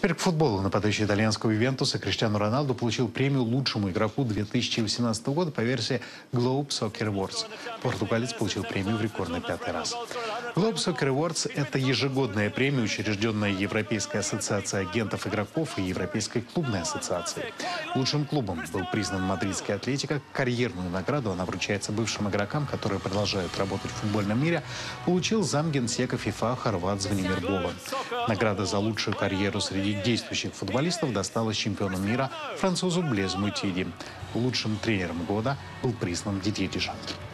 Теперь к футболу. Нападающий итальянского Ювентуса Криштиану Роналду получил премию лучшему игроку 2018 года по версии Globe Soccer Awards. Португалец получил премию в рекордный 5-й раз. Globe Soccer Awards – это ежегодная премия, учрежденная Европейской ассоциацией агентов игроков и Европейской клубной ассоциацией. Лучшим клубом был признан мадридский Атлетико. Карьерную награду, она вручается бывшим игрокам, которые продолжают работать в футбольном мире, получил замгенсека ФИФА хорват Звонимир Боban. Награда за лучшую карьеру среди действующих футболистов досталась чемпиону мира французу Блезу Мутиди. Лучшим тренером года был признан Дидье Дешам.